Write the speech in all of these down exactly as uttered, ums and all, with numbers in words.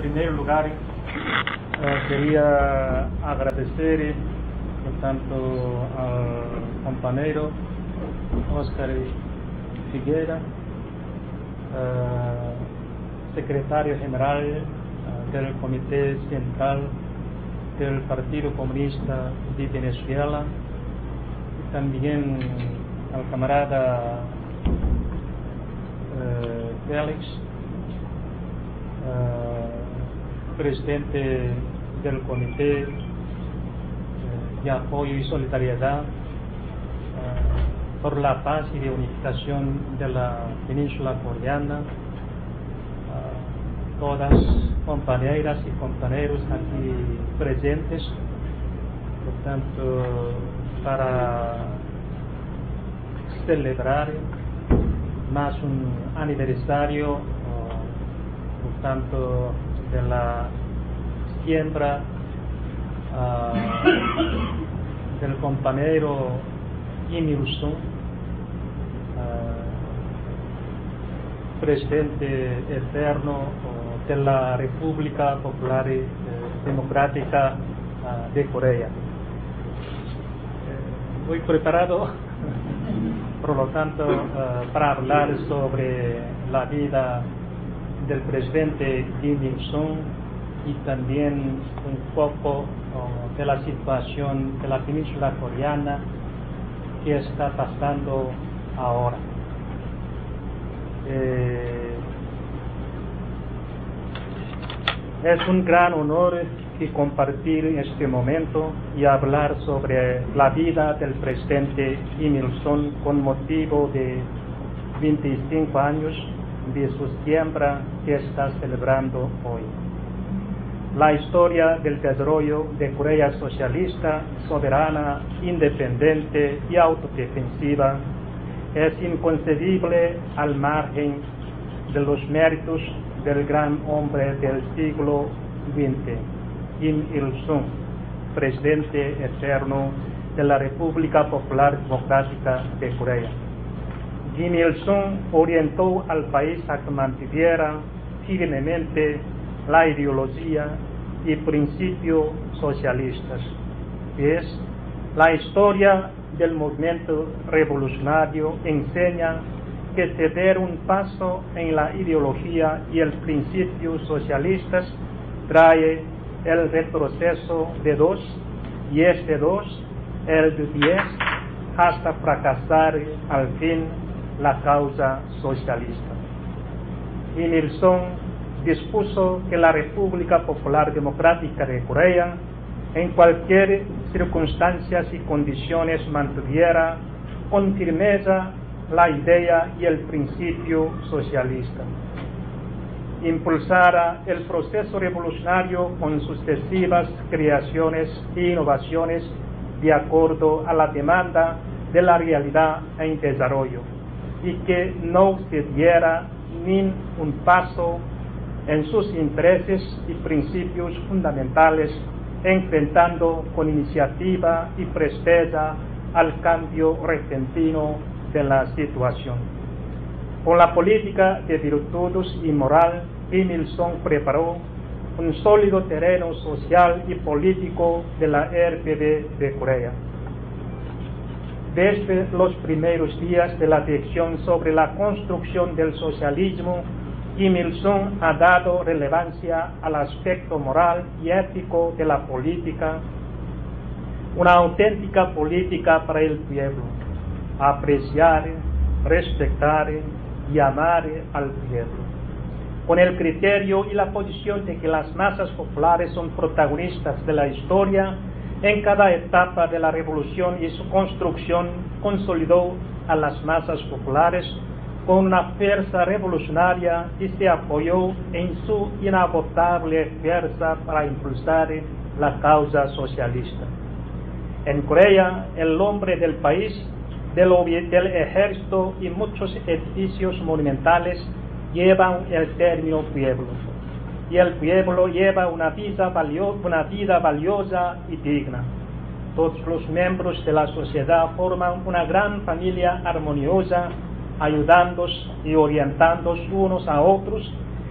primer lugar, eh, quería agradecer tanto al compañero Óscar Figuera, eh, secretario general eh, del Comité Central del Partido Comunista de Venezuela, y también al camarada eh, Félix, eh, presidente del Comité de Apoyo y Solidaridad uh, por la paz y reunificación de la península coreana, uh, todas compañeras y compañeros aquí presentes, por tanto, para celebrar más un aniversario, uh, por tanto, de la siembra Uh, del compañero Kim Il-sung, uh, presidente eterno uh, de la República Popular eh, Democrática uh, de Corea. Eh, muy preparado, por lo tanto, uh, para hablar sobre la vida del presidente Kim Il-sung y también un poco uh, de la situación de la península coreana que está pasando ahora. Eh, es un gran honor que compartir este momento y hablar sobre la vida del presidente Kim Il-sung con motivo de veinticinco años de su siembra que está celebrando hoy. La historia del desarrollo de Corea socialista, soberana, independiente y autodefensiva es inconcebible al margen de los méritos del gran hombre del siglo veinte, Kim Il-sung, presidente eterno de la República Popular Democrática de Corea. Kim Il-sung orientó al país a que mantuviera firmemente la ideología y principios socialistas, que es la historia del movimiento revolucionario enseña que ceder un paso en la ideología y el principio socialistas trae el retroceso de dos, y este dos, el de diez, hasta fracasar al fin la causa socialista. Kim Il-sung dispuso que la República Popular Democrática de Corea, en cualquier circunstancias y condiciones, mantuviera con firmeza la idea y el principio socialista. Impulsara el proceso revolucionario con sucesivas creaciones e innovaciones de acuerdo a la demanda de la realidad en desarrollo, y que no cediera ni un paso en sus intereses y principios fundamentales, enfrentando con iniciativa y presteza al cambio repentino de la situación. Con la política de virtudes y moral, Kim Il-sung preparó un sólido terreno social y político de la R P D de Corea. Desde los primeros días de la dirección sobre la construcción del socialismo, Kim Il-sung ha dado relevancia al aspecto moral y ético de la política, una auténtica política para el pueblo, apreciar, respetar y amar al pueblo, con el criterio y la posición de que las masas populares son protagonistas de la historia. En cada etapa de la revolución y su construcción consolidó a las masas populares con una fuerza revolucionaria y se apoyó en su inagotable fuerza para impulsar la causa socialista. En Corea, el nombre del país, del, del ejército y muchos edificios monumentales llevan el término pueblo, y el pueblo lleva una vida, valio, una vida valiosa y digna. Todos los miembros de la sociedad forman una gran familia armoniosa, ayudándose y orientándose unos a otros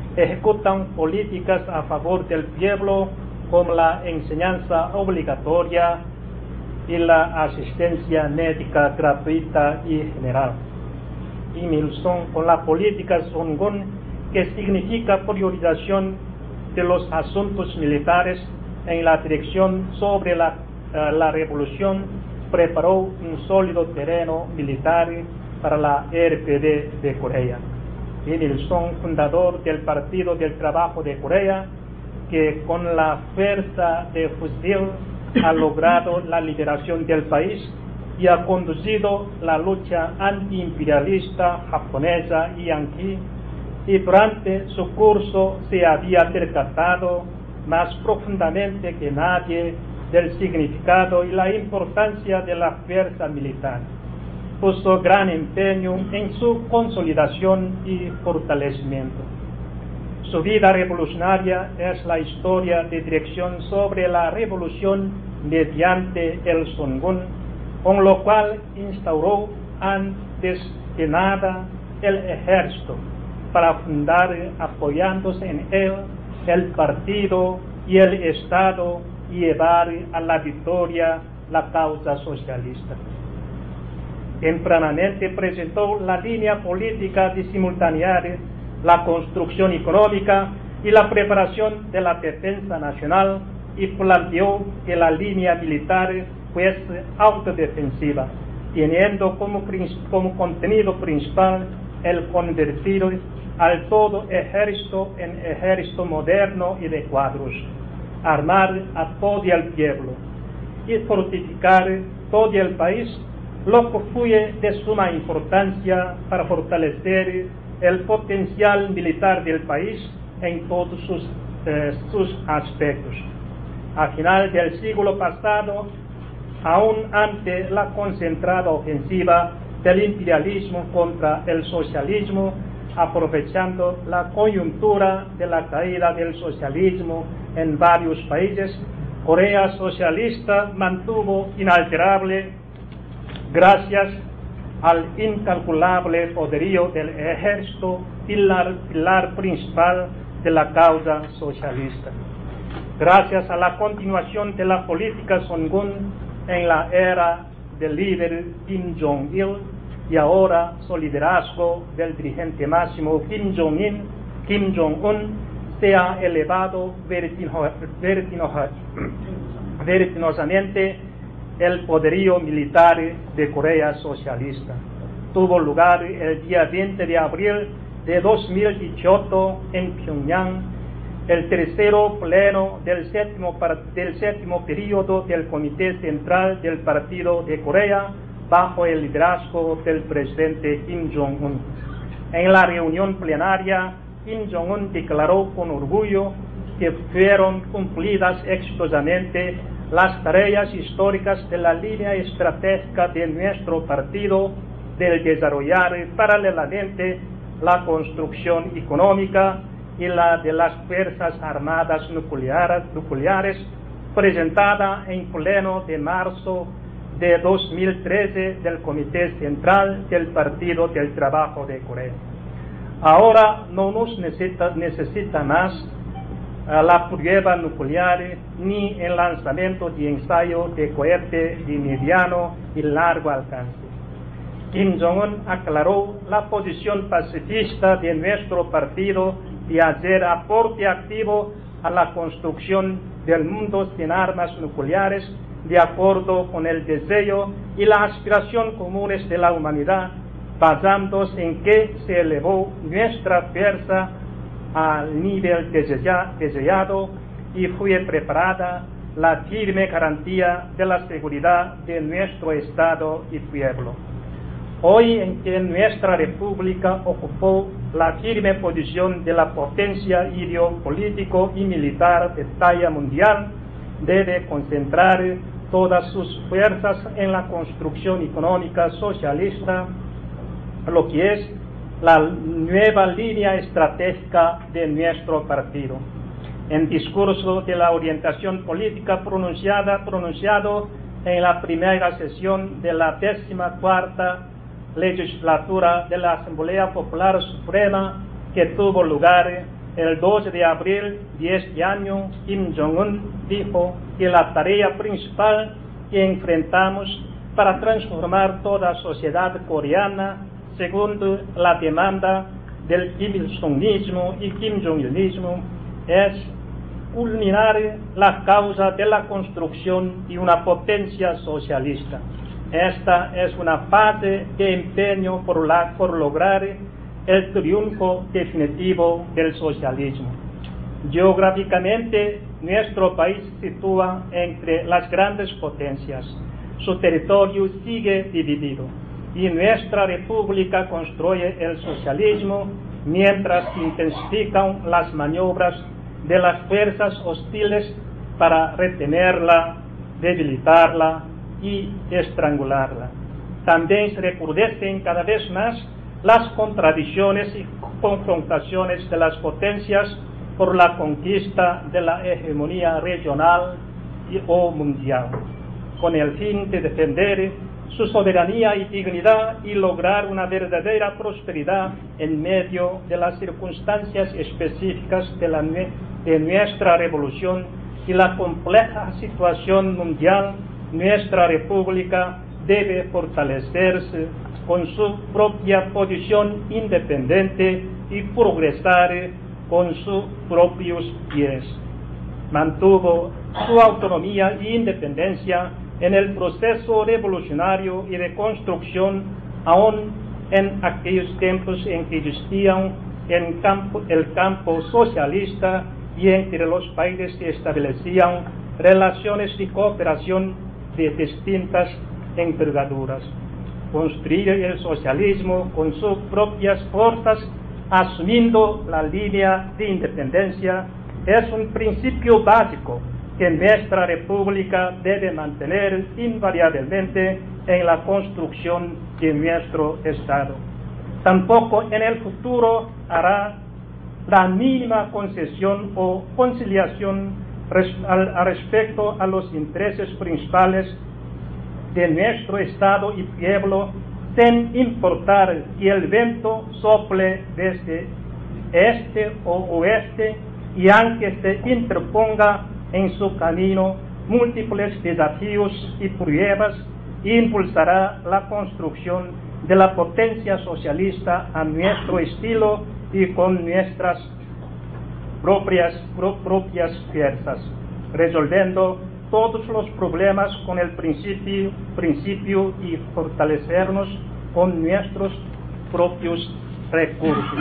ejecutan políticas a favor del pueblo como la enseñanza obligatoria y la asistencia médica gratuita y general. Y Milson con la política Songun, que significa priorización de los asuntos militares en la dirección sobre la, uh, la revolución, preparó un sólido terreno militar para la R P D de Corea. Y Milson, fundador del Partido del Trabajo de Corea, que con la fuerza de fusil ha logrado la liberación del país y ha conducido la lucha antiimperialista japonesa y yanqui, y durante su curso se había percatado más profundamente que nadie del significado y la importancia de la fuerza militar. Puso gran empeño en su consolidación y fortalecimiento. Su vida revolucionaria es la historia de dirección sobre la revolución mediante el Songun, con lo cual instauró antes que nada el ejército para fundar, apoyándose en él, el partido y el Estado, y llevar a la victoria la causa socialista. Tempranamente presentó la línea política de simultanear la construcción económica y la preparación de la defensa nacional, y planteó que la línea militar fuese autodefensiva, teniendo como, como contenido principal el convertir al todo ejército en ejército moderno y de cuadros, armar a todo el pueblo y fortificar todo el país, lo que fue de suma importancia para fortalecer el potencial militar del país en todos sus, eh, sus aspectos. A final del siglo pasado, aún ante la concentrada ofensiva del imperialismo contra el socialismo, aprovechando la coyuntura de la caída del socialismo en varios países, Corea socialista mantuvo inalterable, gracias al incalculable poderío del ejército, pilar, pilar principal de la causa socialista. Gracias a la continuación de la política Songun en la era del líder Kim Jong-il y ahora su liderazgo del dirigente máximo Kim Jong-un, Kim Jong-un se ha elevado vertino, vertino, vertiginosamente el poderío militar de Corea socialista. Tuvo lugar el día veinte de abril de dos mil dieciocho en Pyongyang el tercero pleno del séptimo, del séptimo periodo del Comité Central del Partido de Corea bajo el liderazgo del presidente Kim Jong-un. En la reunión plenaria, Kim Jong-un declaró con orgullo que fueron cumplidas exitosamente las tareas históricas de la línea estratégica de nuestro partido del desarrollar paralelamente la construcción económica y la de las Fuerzas Armadas Nucleares, nucleares presentada en pleno de marzo de dos mil trece del Comité Central del Partido del Trabajo de Corea. Ahora no nos necesita, necesita más uh, la prueba nuclear ni el lanzamiento de ensayo de cohete de mediano y largo alcance. Kim Jong-un aclaró la posición pacifista de nuestro partido de hacer aporte activo a la construcción del mundo sin armas nucleares, de acuerdo con el deseo y la aspiración comunes de la humanidad, basándose en que se elevó nuestra fuerza al nivel deseado y fue preparada la firme garantía de la seguridad de nuestro Estado y pueblo. Hoy en que nuestra República ocupó la firme posición de la potencia ideopolítico y militar de talla mundial, debe concentrar todas sus fuerzas en la construcción económica socialista, lo que es la nueva línea estratégica de nuestro partido. En discurso de la orientación política pronunciada, pronunciado en la primera sesión de la décima cuarta legislatura de la Asamblea Popular Suprema, que tuvo lugar el doce de abril de este año, Kim Jong-un dijo que la tarea principal que enfrentamos para transformar toda sociedad coreana según la demanda del Kim Il-sungismo y Kim Jong-unismo es culminar la causa de la construcción de una potencia socialista. Esta es una fase de empeño por, la, por lograr el triunfo definitivo del socialismo. Geográficamente, nuestro país se sitúa entre las grandes potencias. Su territorio sigue dividido y nuestra república construye el socialismo mientras se intensifican las maniobras de las fuerzas hostiles para retenerla, debilitarla y estrangularla. También se recrudecen cada vez más las contradicciones y confrontaciones de las potencias por la conquista de la hegemonía regional y o mundial, con el fin de defender su soberanía y dignidad y lograr una verdadera prosperidad en medio de las circunstancias específicas de, la, de nuestra revolución y la compleja situación mundial. Nuestra república debe fortalecerse con su propia posición independiente y progresar con sus propios pies. Mantuvo su autonomía e independencia en el proceso revolucionario y de construcción, aún en aquellos tiempos en que existían en campo, el campo socialista y entre los países que establecían relaciones de cooperación de distintas envergaduras. Construir el socialismo con sus propias fuerzas, asumiendo la línea de independencia, es un principio básico que nuestra república debe mantener invariablemente en la construcción de nuestro Estado. Tampoco en el futuro hará la mínima concesión o conciliación al, al respecto a los intereses principales de nuestro Estado y pueblo, sin importar que el viento sople desde este o oeste y aunque se interponga en su camino múltiples desafíos y pruebas, impulsará la construcción de la potencia socialista a nuestro estilo y con nuestras propias, pro, propias fuerzas, resolviendo todos los problemas con el principio, principio y fortalecernos con nuestros propios recursos.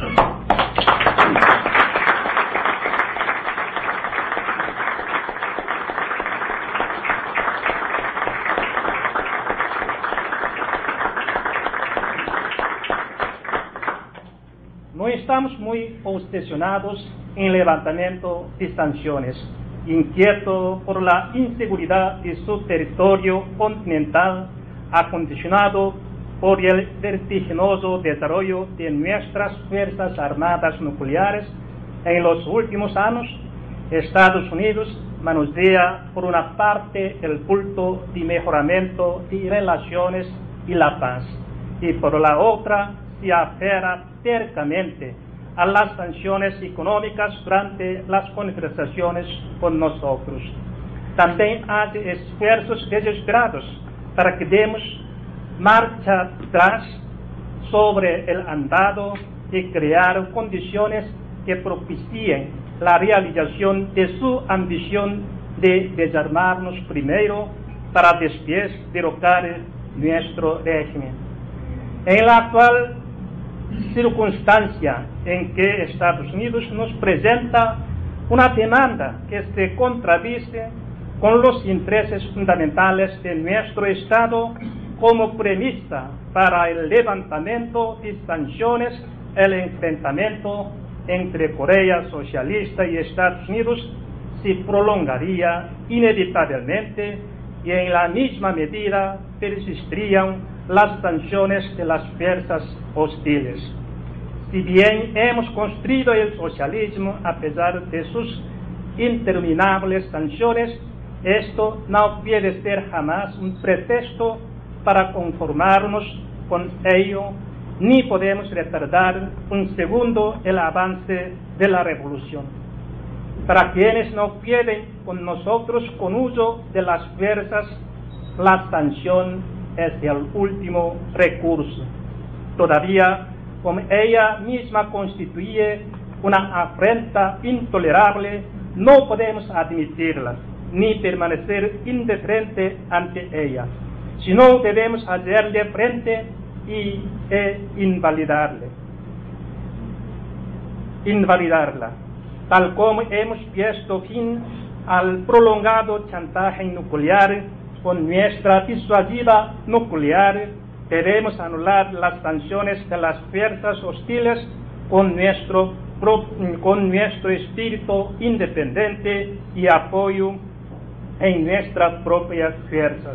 No estamos muy obsesionados en el levantamiento de sanciones, inquieto por la inseguridad de su territorio continental, acondicionado por el vertiginoso desarrollo de nuestras Fuerzas Armadas Nucleares en los últimos años. Estados Unidos manosea por una parte el bulto de mejoramiento de relaciones y la paz, y por la otra se aferra tercamente a las sanciones económicas durante las conversaciones con nosotros. También hace esfuerzos desesperados para que demos marcha atrás sobre el andado y crear condiciones que propicien la realización de su ambición de desarmarnos primero para después derrocar nuestro régimen. En la actual circunstancia en que Estados Unidos nos presenta una demanda que se contradice con los intereses fundamentales de nuestro Estado como premisa para el levantamiento de sanciones, el enfrentamiento entre Corea socialista y Estados Unidos se prolongaría inevitablemente y en la misma medida persistirían las sanciones de las fuerzas hostiles. Si bien hemos construido el socialismo a pesar de sus interminables sanciones, esto no puede ser jamás un pretexto para conformarnos con ello ni podemos retardar un segundo el avance de la revolución. Para quienes no pueden con nosotros con uso de las fuerzas, la sanción es el último recurso. Todavía, como ella misma constituye una afrenta intolerable, no podemos admitirla, ni permanecer indiferente ante ella, sino debemos hacerle frente y e invalidarle, invalidarla, tal como hemos puesto fin al prolongado chantaje nuclear con nuestra disuasiva nuclear. Debemos anular las sanciones de las fuerzas hostiles con nuestro, con nuestro espíritu independiente y apoyo en nuestras propias fuerzas.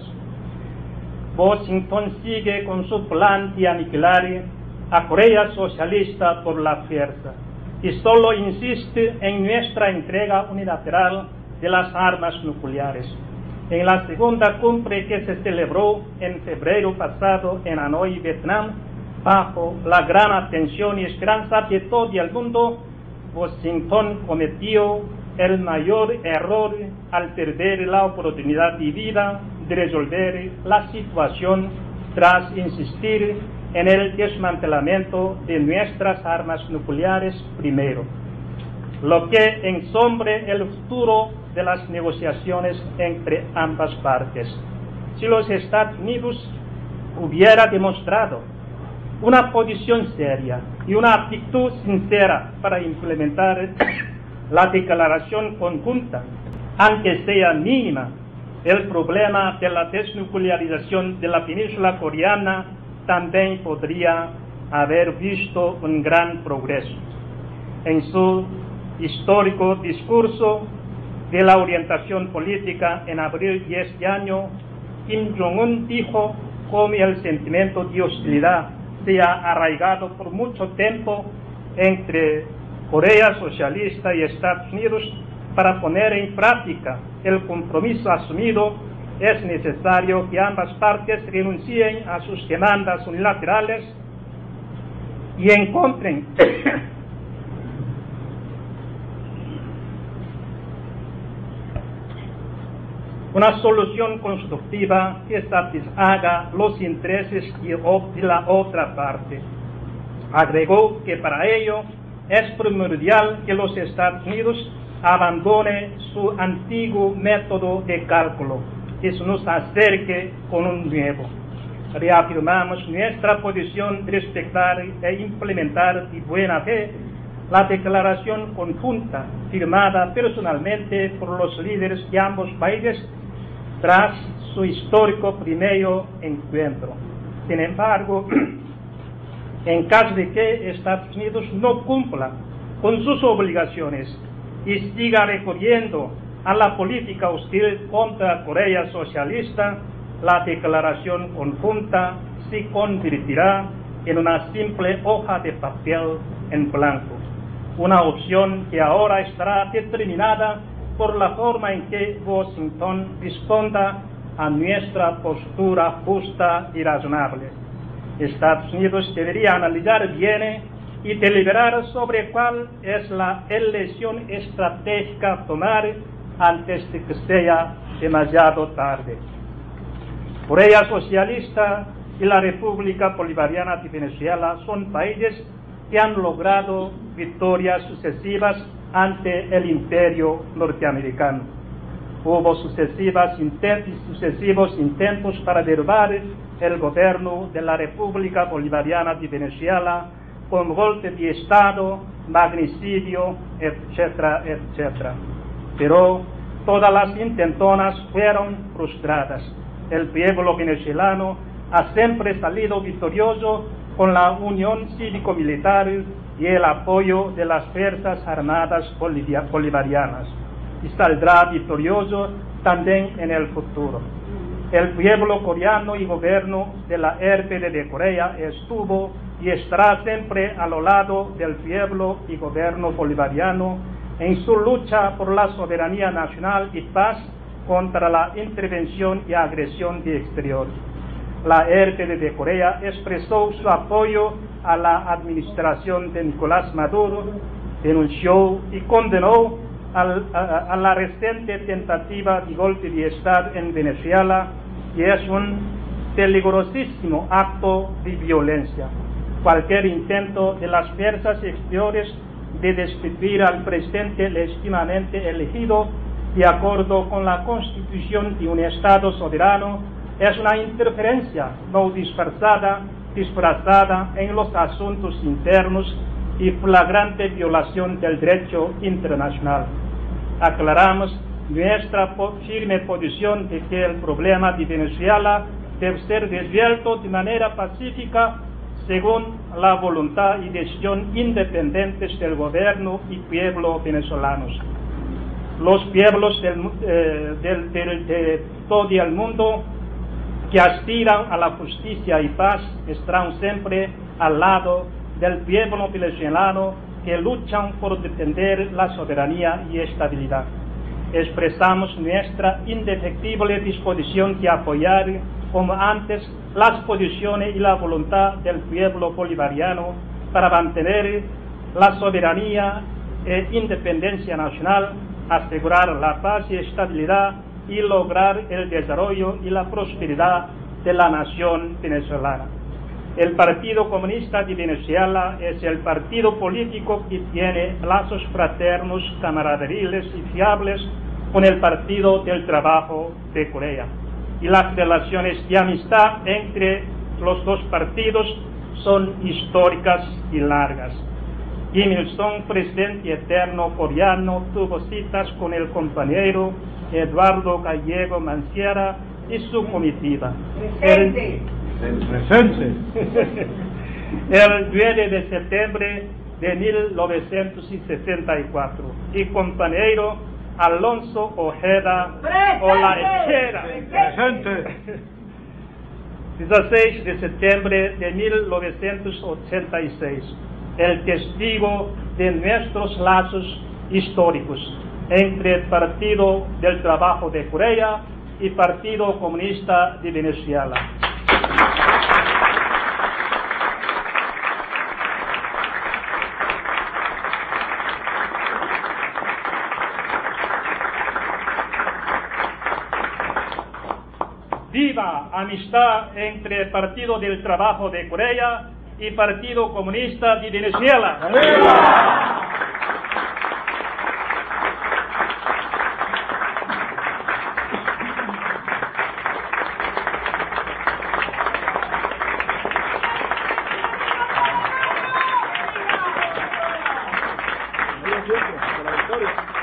Washington sigue con su plan de aniquilar a Corea Socialista por la fuerza y solo insiste en nuestra entrega unilateral de las armas nucleares. En la segunda cumbre que se celebró en febrero pasado en Hanoi, Vietnam, bajo la gran atención y esperanza de todo el mundo, Washington cometió el mayor error al perder la oportunidad vivida de resolver la situación tras insistir en el desmantelamiento de nuestras armas nucleares primero, lo que ensombre el futuro de las negociaciones entre ambas partes. Si los Estados Unidos hubiera demostrado una posición seria y una actitud sincera para implementar la declaración conjunta, aunque sea mínima, el problema de la desnuclearización de la península coreana también podría haber visto un gran progreso. En su histórico discurso de la orientación política en abril de este año, Kim Jong-un dijo cómo el sentimiento de hostilidad se ha arraigado por mucho tiempo entre Corea Socialista y Estados Unidos. Para poner en práctica el compromiso asumido, es necesario que ambas partes renuncien a sus demandas unilaterales y encuentren una solución constructiva que satisfaga los intereses de la otra parte. Agregó que para ello es primordial que los Estados Unidos abandone su antiguo método de cálculo y se nos acerque con un nuevo. Reafirmamos nuestra posición de respetar e implementar de buena fe la declaración conjunta firmada personalmente por los líderes de ambos países tras su histórico primer encuentro. Sin embargo, en caso de que Estados Unidos no cumpla con sus obligaciones y siga recurriendo a la política hostil contra Corea Socialista, la declaración conjunta se convertirá en una simple hoja de papel en blanco, una opción que ahora estará determinada por la forma en que Washington responda a nuestra postura justa y razonable. Estados Unidos debería analizar bien y deliberar sobre cuál es la elección estratégica a tomar antes de que sea demasiado tarde. Corea Socialista y la República Bolivariana de Venezuela son países que han logrado victorias sucesivas ante el imperio norteamericano. Hubo sucesivas intentos, sucesivos intentos para derribar el gobierno de la República Bolivariana de Venezuela con golpe de Estado, magnicidio, etcétera, etcétera. Pero todas las intentonas fueron frustradas. El pueblo venezolano ha siempre salido victorioso con la unión cívico-militar y el apoyo de las Fuerzas Armadas bolivarianas, y saldrá victorioso también en el futuro. El pueblo coreano y gobierno de la R P D de Corea estuvo y estará siempre al lado del pueblo y gobierno bolivariano en su lucha por la soberanía nacional y paz contra la intervención y agresión de exterior. La R P D de Corea expresó su apoyo a la administración de Nicolás Maduro, denunció y condenó al, a, a la reciente tentativa de golpe de Estado en Venezuela, y es un peligrosísimo acto de violencia. Cualquier intento de las fuerzas exteriores de destituir al presidente legítimamente elegido de acuerdo con la Constitución de un Estado soberano es una interferencia no disfrazada, disfrazada en los asuntos internos y flagrante violación del derecho internacional. Aclaramos nuestra firme posición de que el problema de Venezuela debe ser resuelto de manera pacífica según la voluntad y decisión independientes del gobierno y pueblo venezolanos. Los pueblos del, eh, del, del, de todo el mundo que aspiran a la justicia y paz estarán siempre al lado del pueblo venezolano que luchan por defender la soberanía y estabilidad. Expresamos nuestra indefectible disposición de apoyar, como antes, las posiciones y la voluntad del pueblo bolivariano para mantener la soberanía e independencia nacional, asegurar la paz y estabilidad y lograr el desarrollo y la prosperidad de la nación venezolana. El Partido Comunista de Venezuela es el partido político que tiene lazos fraternos, camaradiles y fiables con el Partido del Trabajo de Corea. Y las relaciones de amistad entre los dos partidos son históricas y largas. Kim Il-sung, presidente eterno coreano, tuvo citas con el compañero Eduardo Gallego Manciera y su comitiva. Presente. Presente. El nueve de septiembre de mil novecientos sesenta y cuatro. Y compañero Alonso Ojeda Olaechera. Presente. dieciséis de septiembre de mil novecientos ochenta y seis. El testigo de nuestros lazos históricos entre el Partido del Trabajo de Corea y Partido Comunista de Venezuela. Viva amistad entre el Partido del Trabajo de Corea y Partido Comunista de Venezuela. ¡Viva! Por la victoria.